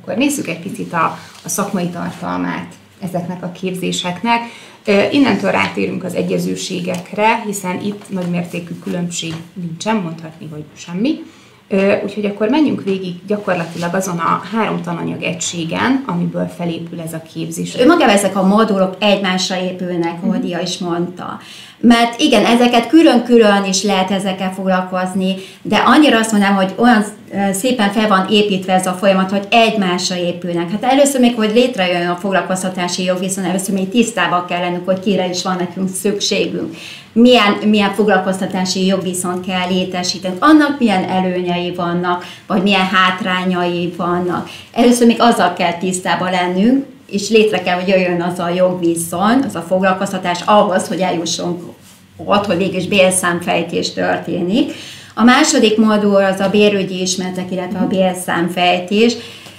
Akkor nézzük egy picit a szakmai tartalmát ezeknek a képzéseknek. Innentől rátérünk az egyezőségekre, hiszen itt nagymértékű különbség nincsen, mondhatni, hogy semmi. Úgyhogy akkor menjünk végig gyakorlatilag azon a 3 tananyag egységen, amiből felépül ez a képzés. Önmagában ezek a modulok egymásra épülnek, ahogy Dia is mondta. Mert igen, ezeket külön-külön is lehet ezekkel foglalkozni, de annyira azt mondanám, hogy olyan szépen fel van építve ez a folyamat, hogy egymásra épülnek. Hát először még, hogy létrejön a foglalkoztatási jogviszony, először még tisztában kell lennünk, hogy kire is van nekünk szükségünk. Milyen foglalkoztatási jogviszont kell létesíteni, annak milyen előnyei vannak, vagy milyen hátrányai vannak. Először még azzal kell tisztában lennünk, és létre kell, hogy jöjjön az a jogviszony, az a foglalkoztatás ahhoz, hogy eljussunk ott, hogy végül is bérszámfejtés történik. A második modul az a bérügyi ismeretek, illetve a bérszámfejtés,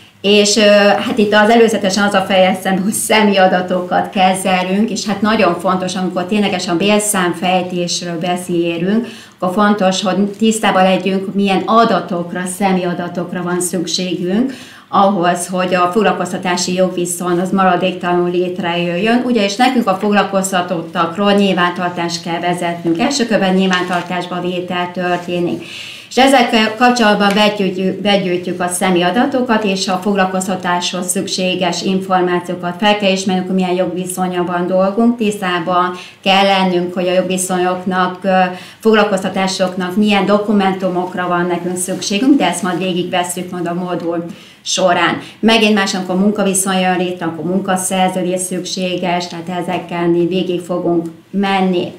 és hát itt az előzetesen az a fejezem, hogy személyi adatokat kezelünk, és hát nagyon fontos, amikor ténylegesen bérszámfejtésről beszélünk, akkor fontos, hogy tisztában legyünk, milyen adatokra, személyi adatokra van szükségünk, ahhoz, hogy a foglalkoztatási jogviszony az maradéktalanul létrejöjjön, ugyanis nekünk a foglalkoztatottakról nyilvántartást kell vezetnünk. Első körben nyilvántartásba vétel történik. És ezekkel kapcsolatban begyűjtjük a személyadatokat és a foglalkoztatáshoz szükséges információkat. Fel kell ismernünk, hogy milyen jogviszonnyal van dolgunk, tisztában kell lennünk, hogy a jogviszonyoknak, foglalkoztatásoknak milyen dokumentumokra van nekünk szükségünk, de ezt majd végigvesszük majd a modul során. Megint más, amikor munkaviszony jön létre, akkor munkaszerződés szükséges, tehát ezekkel végig fogunk menni.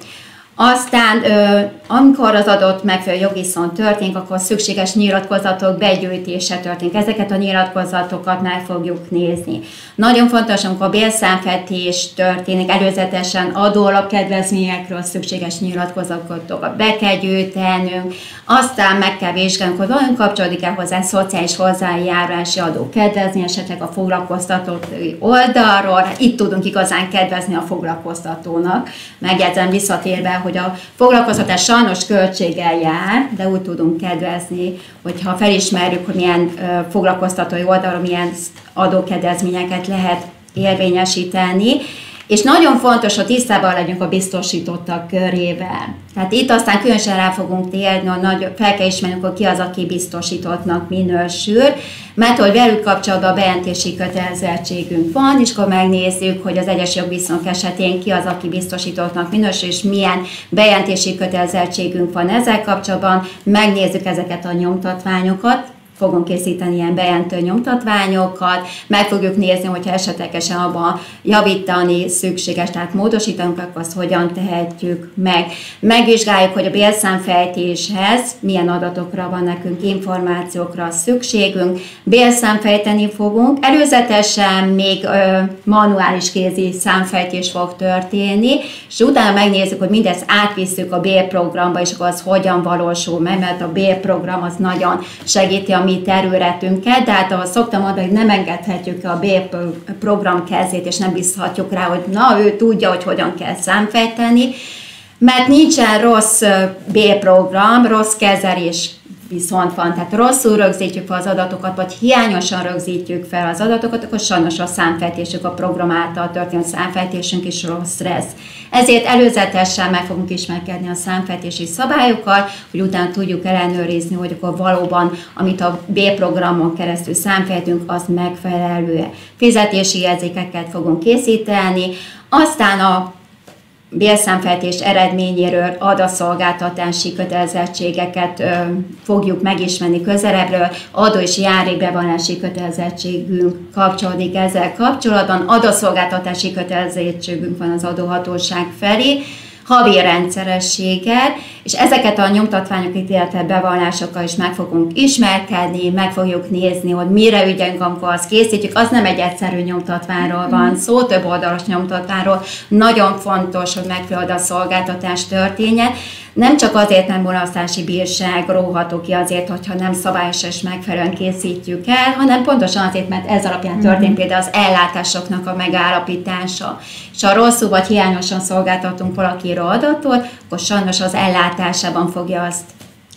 Aztán, amikor az adott megfelelő jogviszony történik, akkor szükséges nyilatkozatok begyűjtése történik. Ezeket a nyilatkozatokat meg fogjuk nézni. Nagyon fontos, amikor bérszámfejtés történik, előzetesen adóalapkedvezményekről szükséges nyilatkozatokat be kell gyűjtenünk, aztán meg kell vizsgálnunk, hogy vajon kapcsolódik-e hozzá szociális hozzájárulási adókedvezmény, esetleg a foglalkoztatói oldalról. Itt tudunk igazán kedvezni a foglalkoztatónak. Megjegyzem visszatérve, hogy a foglalkoztatás sajnos költséggel jár, de úgy tudunk kedvezni, hogyha felismerjük, hogy milyen foglalkoztatói oldalról milyen adókedvezményeket lehet érvényesíteni. És nagyon fontos, hogy tisztában legyünk a biztosítottak körével. Tehát itt aztán különösen rá fogunk térni, hogy fel kell ismernünk, hogy ki az, aki biztosítottnak minősül, mert hogy velük kapcsolatban bejelentési kötelezettségünk van, és akkor megnézzük, hogy az egyes jogviszonyok esetén ki az, aki biztosítottnak minősül, és milyen bejelentési kötelezettségünk van ezzel kapcsolatban. Megnézzük ezeket a nyomtatványokat, fogunk készíteni ilyen bejelentő nyomtatványokat, meg fogjuk nézni, hogyha esetlegesen abban javítani szükséges, tehát módosítanunk, akkor azt hogyan tehetjük meg. Megvizsgáljuk, hogy a bérszámfejtéshez milyen adatokra van nekünk, információkra szükségünk, bérszámfejteni fogunk, előzetesen még manuális kézi számfejtés fog történni, és utána megnézzük, hogy mindezt átvisszük a bérprogramba, és akkor az hogyan valósul meg, mert a bérprogram az nagyon segíti a mi területünket, de hát ahogy szoktam mondani, hogy nem engedhetjük a B-program kezét, és nem bízhatjuk rá, hogy na, ő tudja, hogy hogyan kell számfejteni, mert nincsen rossz B-program, rossz kezelés viszont van, tehát rosszul rögzítjük fel az adatokat, vagy hiányosan rögzítjük fel az adatokat, akkor sajnos a számfejtésük, a program által történő számfejtésünk is rossz lesz. Ezért előzetesen meg fogunk ismerkedni a számfejtési szabályokkal, hogy utána tudjuk ellenőrizni, hogy akkor valóban, amit a B-programon keresztül számfejtünk, az megfelelő. Fizetési jegyzékeket fogunk készíteni, aztán a bérszámfejtés eredményéről adatszolgáltatási kötelezettségeket fogjuk megismerni közelebbről, adó- és járékbevallási kötelezettségünk kapcsolódik ezzel kapcsolatban, adatszolgáltatási kötelezettségünk van az adóhatóság felé, havi rendszerességgel, és ezeket a nyomtatványokat, illetve bevallásokkal is meg fogunk ismerkedni, meg fogjuk nézni, hogy mire ügyelünk, amikor azt készítjük. Az nem egy egyszerű nyomtatványról van szó, több oldalas nyomtatványról. Nagyon fontos, hogy megfelelő szolgáltatás történjen. Nem csak azért nem mulasztási bírság róható ki azért, hogyha nem szabályosan és megfelelően készítjük el, hanem pontosan azért, mert ez alapján történt például az ellátásoknak a megállapítása. És ha rosszul vagy hiányosan szolgáltatunk valakiről adatot, akkor sajnos az ellátásában fogja azt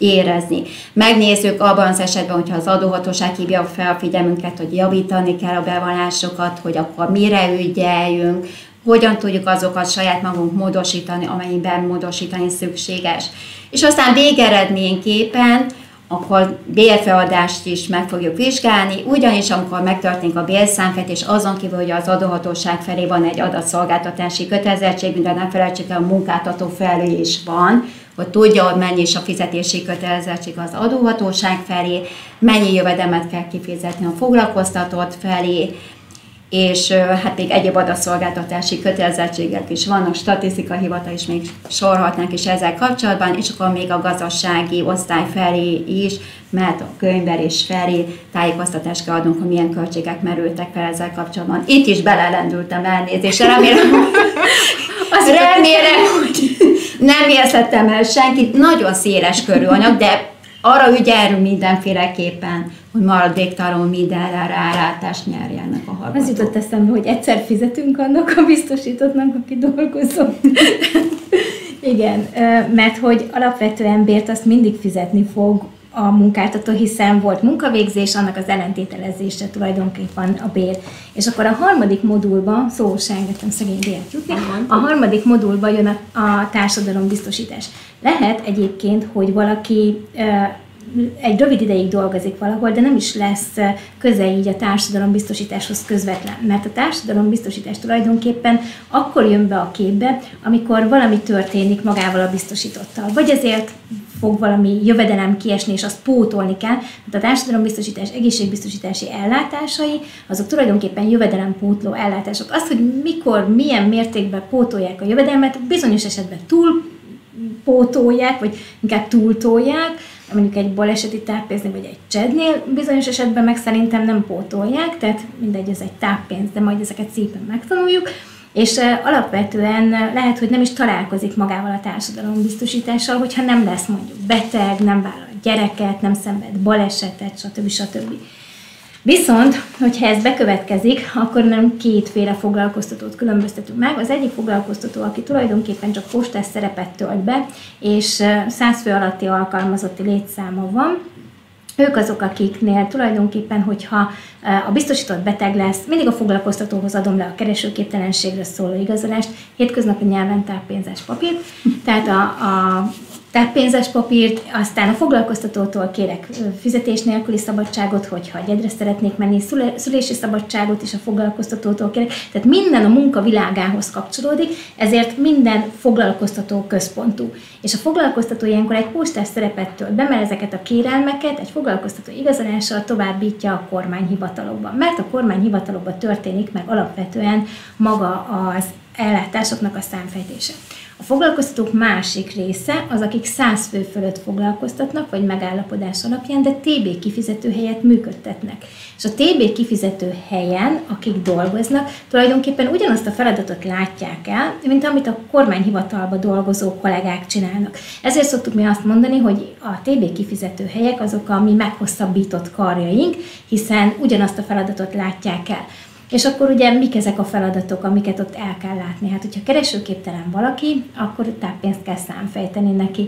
érezni. Megnézzük abban az esetben, hogyha az adóhatóság hívja fel a figyelmünket, hogy javítani kell a bevallásokat, hogy akkor mire ügyeljünk, hogyan tudjuk azokat saját magunk módosítani, amennyiben módosítani szükséges. És aztán végeredményképpen akkor bérfeladást is meg fogjuk vizsgálni, ugyanis amikor megtörténik a bérszámfejtés, azon kívül, hogy az adóhatóság felé van egy adatszolgáltatási kötelezettségünk, de ne felejtsük el, a munkáltató felé is van, hogy tudja, hogy mennyi is a fizetési kötelezettség az adóhatóság felé, mennyi jövedelmet kell kifizetni a foglalkoztatott felé, és hát még egyéb adatszolgáltatási kötelezettségek is vannak, statisztikai hivatal is még sorolhatnánk is ezzel kapcsolatban, és akkor még a gazdasági osztály felé is, mert a könyvelés felé tájékoztatást kell adnunk, hogy milyen költségek merültek fel ezzel kapcsolatban. Itt is belelendültem, elnézést, remélem, hogy nem értettem el senkit, nagyon széles körű anyag, de arra ügyelünk mindenféleképpen, hogy maradéktalanul mindenre rálátást nyerjenek a hallgatók. Az jutott eszembe, hogy egyszer fizetünk annak a biztosítottnak, aki dolgozom. Igen, mert hogy alapvetően bért azt mindig fizetni fog a munkáltató, hiszen volt munkavégzés, annak az ellentételezése tulajdonképpen a bér. És akkor a harmadik modulban, szó se engedtem szegény bért jutni, a harmadik modulban jön a társadalombiztosítás. Lehet egyébként, hogy valaki egy rövid ideig dolgozik valahol, de nem is lesz köze így a társadalombiztosításhoz közvetlen. Mert a társadalombiztosítás tulajdonképpen akkor jön be a képbe, amikor valami történik magával a biztosítottal. Vagy ezért fog valami jövedelem kiesni, és azt pótolni kell. Tehát a társadalombiztosítás egészségbiztosítási ellátásai, azok tulajdonképpen jövedelempótló ellátások. Az, hogy mikor, milyen mértékben pótolják a jövedelmet, bizonyos esetben túlpótolják, vagy inkább túltolják, mondjuk egy baleseti táppénzni, vagy egy csednél, bizonyos esetben meg szerintem nem pótolják, tehát mindegy, ez egy táppénz, de majd ezeket szépen megtanuljuk, és alapvetően lehet, hogy nem is találkozik magával a társadalombiztosítással, hogyha nem lesz mondjuk beteg, nem vállal gyereket, nem szenved balesetet, stb. Viszont, hogyha ez bekövetkezik, akkor nem kétféle foglalkoztatót különböztetünk meg. Az egyik foglalkoztató, aki tulajdonképpen csak postás szerepet tölt be, és 100 fő alatti alkalmazotti létszáma van, ők azok, akiknél tulajdonképpen, hogyha a biztosított beteg lesz, mindig a foglalkoztatóhoz adom le a keresőképtelenségre szóló igazolást, hétköznapi nyelven táppénzes papírt, tehát a táppénzes papírt, aztán a foglalkoztatótól kérek fizetés nélküli szabadságot, hogyha egyedre szeretnék menni, szülési szabadságot is a foglalkoztatótól kérek, tehát minden a munka világához kapcsolódik, ezért minden foglalkoztató központú. És a foglalkoztató ilyenkor egy postás szerepet tölt be, mert ezeket a kérelmeket egy foglalkoztató igazolással továbbítja a kormányhivatalokban. Mert a kormányhivatalokban történik meg alapvetően maga az ellátásoknak a számfejtése. A foglalkoztatók másik része az, akik 100 fő fölött foglalkoztatnak, vagy megállapodás alapján, de TB kifizető helyet működtetnek. És a TB kifizető helyen, akik dolgoznak, tulajdonképpen ugyanazt a feladatot látják el, mint amit a kormányhivatalban dolgozó kollégák csinálnak. Ezért szoktuk mi azt mondani, hogy a TB kifizető helyek azok a mi meghosszabbított karjaink, hiszen ugyanazt a feladatot látják el. És akkor ugye mik ezek a feladatok, amiket ott el kell látni? Hát, hogyha keresőképtelen valaki, akkor táppénzt kell számfejteni neki.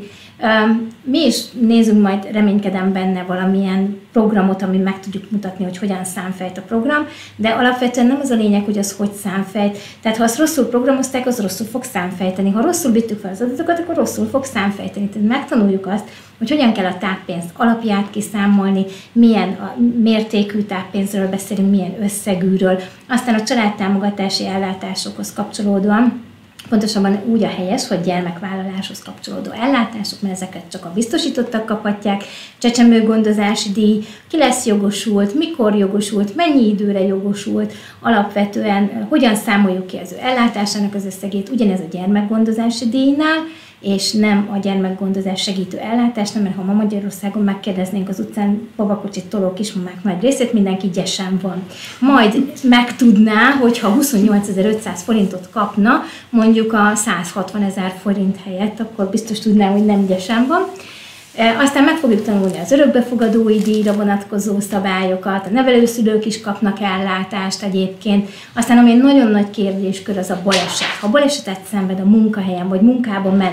Mi is nézzünk majd, reménykedem benne valamilyen programot, ami meg tudjuk mutatni, hogy hogyan számfejt a program, de alapvetően nem az a lényeg, hogy az hogy számfejt. Tehát ha azt rosszul programozták, az rosszul fog számfejteni. Ha rosszul vittük fel az adatokat, akkor rosszul fog számfejteni. Tehát megtanuljuk azt, hogy hogyan kell a táppénz alapját kiszámolni, milyen mértékű táppénzről beszélünk, milyen összegűről, aztán a családtámogatási ellátásokhoz kapcsolódóan, pontosabban úgy a helyes, hogy gyermekvállaláshoz kapcsolódó ellátások, mert ezeket csak a biztosítottak kaphatják, csecsemőgondozási díj, ki lesz jogosult, mikor jogosult, mennyi időre jogosult, alapvetően hogyan számoljuk ki az ő ellátásának az összegét, ugyanez a gyermekgondozási díjnál, és nem a gyermekgondozás segítő ellátásnál, mert ha ma Magyarországon megkérdeznénk az utcán babakocsit toló kismamák nagy részét, mindenki gyesen van. Majd megtudná, hogyha 28.500 forintot kapna, mondjuk a 160.000 forint helyett, akkor biztos tudná, hogy nem gyesen van. Aztán meg fogjuk tanulni az örökbefogadói díjra vonatkozó szabályokat, a nevelőszülők is kapnak ellátást egyébként. Aztán ami egy nagyon nagy kérdéskör, az a baleset. Ha balesetet szenved a munkahelyen vagy munkában mellett,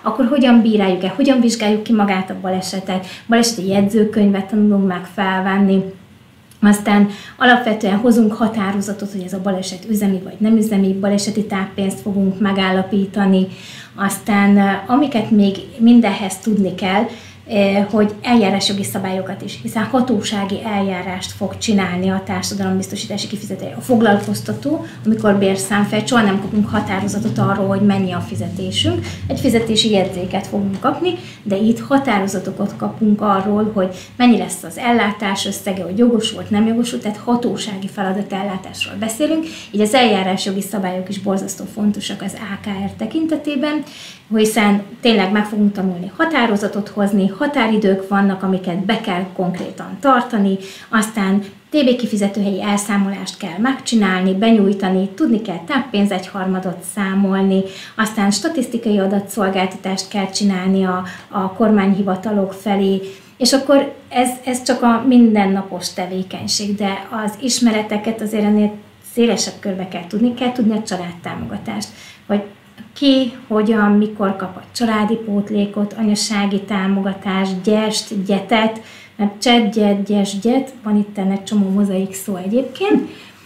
akkor hogyan bíráljuk-e, hogyan vizsgáljuk ki magát a balesetet, baleseti jegyzőkönyvet tanulunk meg felvenni, aztán alapvetően hozunk határozatot, hogy ez a baleset üzemi vagy nem üzemi, baleseti táppénzt fogunk megállapítani, aztán amiket még mindenhez tudni kell, hogy eljárásjogi szabályokat is, hiszen hatósági eljárást fog csinálni a társadalombiztosítási kifizető, a foglalkoztató, amikor bérszámfejt, soha nem kapunk határozatot arról, hogy mennyi a fizetésünk, egy fizetési jegyzéket fogunk kapni, de itt határozatokat kapunk arról, hogy mennyi lesz az ellátás összege, hogy jogosult, nem jogosult, tehát hatósági feladatellátásról beszélünk, így az eljárásjogi szabályok is borzasztó fontosak az AKR tekintetében, hiszen tényleg meg fogunk tanulni határozatot hozni, határidők vannak, amiket be kell konkrétan tartani, aztán TB kifizetőhelyi elszámolást kell megcsinálni, benyújtani, tudni kell táppénz 1/3 számolni, aztán statisztikai adatszolgáltatást kell csinálni a kormányhivatalok felé, és akkor ez csak a mindennapos tevékenység, de az ismereteket azért ennél szélesebb körbe kell tudni a családtámogatást, hogy ki, hogyan, mikor kap a családi pótlékot, anyasági támogatást, gyest, gyetet, mert cset, gyet, gyest, gyet, van itt egy csomó mozaik szó egyébként.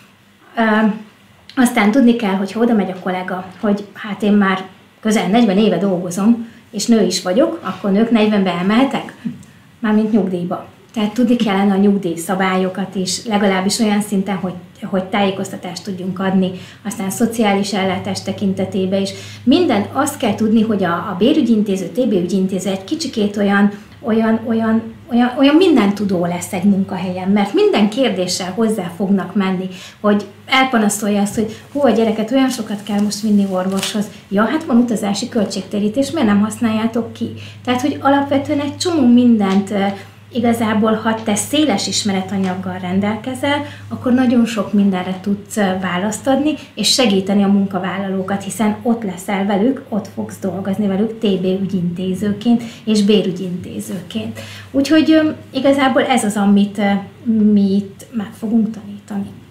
Aztán tudni kell, hogy oda megy a kollega, hogy hát én már közel 40 éve dolgozom, és nő is vagyok, akkor nők 40-be elmehetek? Mármint nyugdíjba. Tehát tudni kellene a nyugdíjszabályokat is, legalábbis olyan szinten, hogy tájékoztatást tudjunk adni, aztán szociális ellátás tekintetében is. Minden azt kell tudni, hogy a bérügyintéző, TB ügyintéző egy kicsikét olyan mindentudó lesz egy munkahelyen, mert minden kérdéssel hozzá fognak menni, hogy elpanaszolja azt, hogy a gyereket olyan sokat kell most vinni orvoshoz. Ja, hát van utazási költségtérítés, miért nem használjátok ki? Tehát, hogy alapvetően egy csomó mindent igazából, ha te széles ismeretanyaggal rendelkezel, akkor nagyon sok mindenre tudsz választ adni, és segíteni a munkavállalókat, hiszen ott leszel velük, ott fogsz dolgozni velük TB ügyintézőként és bérügyintézőként. Úgyhogy igazából ez az, amit mi itt meg fogunk tanítani.